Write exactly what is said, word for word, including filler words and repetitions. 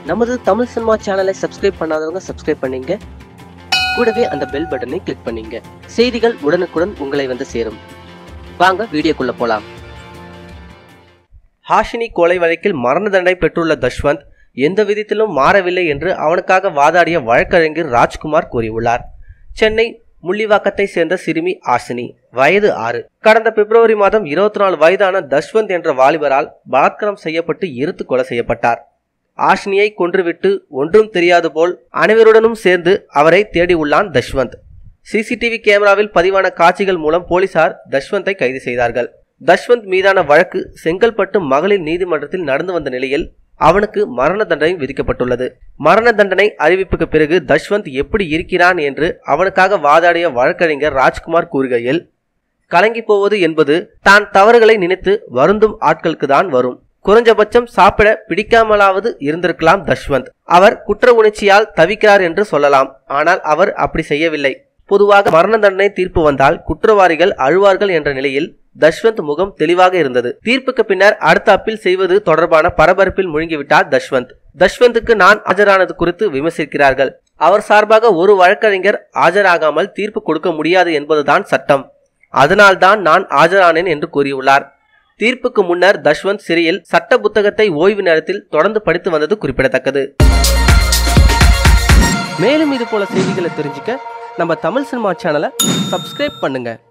நமது தமிழ் சினிமா சேனலை சப்ஸ்கிரைப் பண்ணாதவங்க சப்ஸ்கிரைப் பண்ணீங்க, கூடவே அந்த பெல் பட்டனை கிளிக் பண்ணீங்க. செய்திகள் உடனுக்குடன் உங்களை வந்து சேரும். வாங்க வீடியோக்குள்ள போலாம். ஹாஷினி கொலை வழக்கில் மரண தண்டனை பெற்றுள்ள தஷ்வந்த் எந்த விதத்திலும் மாறவில்லை என்று அவனுக்காக வாதாடிய வழக்கறிஞர் ராஜ்குமார் கூறியுள்ளார். சென்னை முள்ளிவாக்கத்தை சேர்ந்த சிறுமி ஹாஷினி, வயது ஆறு. கடந்த பிப்ரவரி மாதம் இருபத்தி நாலு வயதான தஷ்வந்த் என்ற வாலிபரால் பலாத்காரம் செய்யப்பட்டு எரித்து கொலை செய்யப்பட்டார். ஹாஷினியை கொன்றுவிட்டு ஒன்றும் தெரியாது போல் அனைவருடனும் சேர்ந்து அவரை தேடியுள்ளான் தஷ்வந்த். சிசிடிவி கேமராவில் பதிவான காட்சிகள் மூலம் போலீசார் தஷ்வந்தை கைது செய்தார்கள். தஷ்வந்த் மீதான வழக்கு செங்கல்பட்டு மகளிர் நீதிமன்றத்தில் நடந்து வந்த நிலையில் அவனுக்கு மரண தண்டனை விதிக்கப்பட்டுள்ளது. மரண தண்டனை அறிவிப்புக்கு பிறகு தஷ்வந்த் எப்படி இருக்கிறான் என்று அவனுக்காக வாதாடிய வழக்கறிஞர் ராஜ்குமார் கூறுகையில், கலங்கி போவது என்பது தான் தவறுகளை நினைத்து வருந்தும் ஆட்களுக்கு தான் வரும். குறைஞ்சபட்சம் சாப்பிட பிடிக்காமலாவது இருந்திருக்கலாம் தஷ்வந்த். அவர் குற்ற உணர்ச்சியால் தவிக்கிறார் என்று சொல்லலாம். ஆனால் அவர் அப்படி செய்யவில்லை. பொதுவாக மரண தண்டனை தீர்ப்பு வந்தால் குற்றவாளிகள் அழுவார்கள் என்ற நிலையில் தஷ்வந்த் முகம் தெளிவாக இருந்தது. தீர்ப்புக்கு பின்னர் அடுத்த அப்பீல் செய்வது தொடர்பான பரபரப்பில் முழுங்கிவிட்டார் தஷ்வந்த். தஷ்வந்துக்கு நான் ஆஜரானது குறித்து விமர்சிக்கிறார்கள். அவர் சார்பாக ஒரு வழக்கறிஞர் ஆஜராகாமல் தீர்ப்பு கொடுக்க முடியாது என்பதுதான் சட்டம். அதனால்தான் நான் ஆஜரானேன் என்று கூறியுள்ளார். தீர்ப்புக்கு முன்னர் தஷ்வந்த் சிறையில் சட்ட புத்தகத்தை ஓய்வு நேரத்தில் தொடர்ந்து படித்து வந்தது குறிப்பிடத்தக்கது. மேலும் இது போல செய்திகளை தெரிஞ்சுக்க நம்ம தமிழ் சினிமா சேனலை சப்ஸ்கிரைப் பண்ணுங்க.